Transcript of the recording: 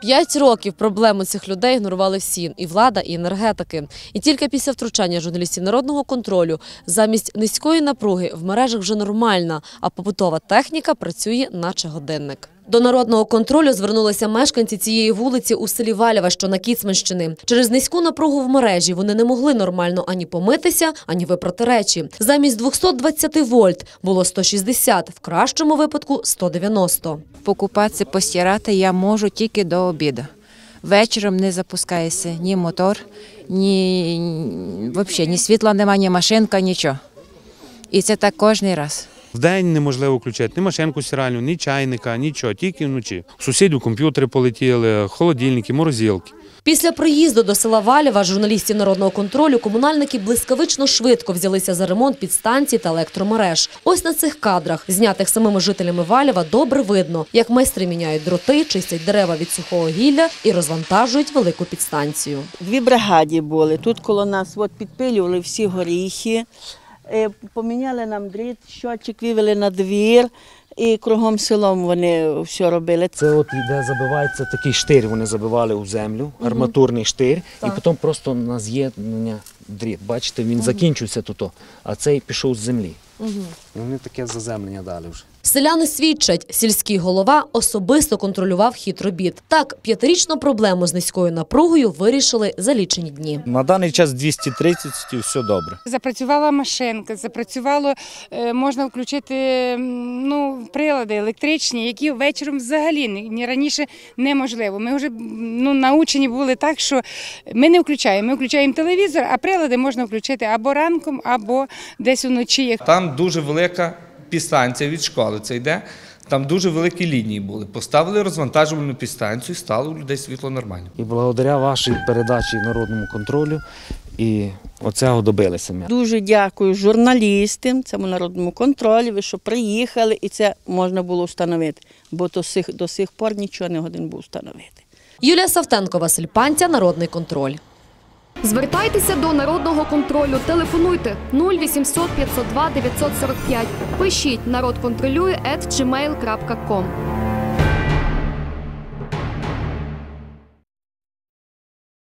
5 років проблему цих людей ігнорували всі – і влада, і енергетики. І тільки після втручання журналістів народного контролю замість низької напруги в мережах вже нормальна, а побутова техніка працює наче годинник. До народного контролю звернулися мешканці цієї вулиці у селі Валєва, що на Кіцманщини. Через низьку напругу в мережі вони не могли нормально ані помитися, ані випрати речі. Замість 220 вольт було 160, в кращому випадку – 190. Покупатися, постирати я можу тільки до обіду. Вечором не запускається ні мотор, ні світла немає, ні машинка, нічого. І це так кожен раз. Вдень неможливо включити ні машинку стиральну, ні чайника, нічого, тільки вночі. У сусідів комп'ютери полетіли, холодильники, морозилки. Після приїзду до села Валєва журналістів народного контролю комунальники блискавично швидко взялися за ремонт підстанцій та електромереж. Ось на цих кадрах, знятих самими жителями Валєва, добре видно, як майстри міняють дроти, чистять дерева від сухого гілля і розвантажують велику підстанцію. 2 бригади були. Тут коло нас підпилювали всі горіхи, поміняли нам дріт, щотчик вивели на двір. І кругом селом вони все робили. Це от де забивається такий штир, вони забивали у землю, арматурний штир, і потім просто на з'єднання дріт. Бачите, він закінчився тут, а цей пішов з землі. Вони таке заземлення дали вже. Селяни свідчать, сільський голова особисто контролював хід робіт. Так, 5-річну проблему з низькою напругою вирішили за лічені дні. На даний час 230 і все добре. Запрацювала машинка, запрацювало, можна включити прилади електричні, які вечором взагалі раніше неможливо. Ми вже научені були так, що ми не включаємо. Ми включаємо телевізор, а прилади можна включити або ранком, або десь вночі. Там дуже велика підстанція від школи, це йде, там дуже великі лінії були. Поставили розвантажувальну підстанцію, стало у людей світло нормально. І благодаря вашій передачі народному контролю і оцього добилися ми. Дуже дякую журналістам, цьому народному контролю, що приїхали і це можна було встановити, бо до сих пор нічого не годин був встановити. Юлія Савтенко, Василь Панця, Народний контроль. Звертайтеся до Народного контролю. Телефонуйте 0800 502 945. Пишіть народконтролює@gmail.com.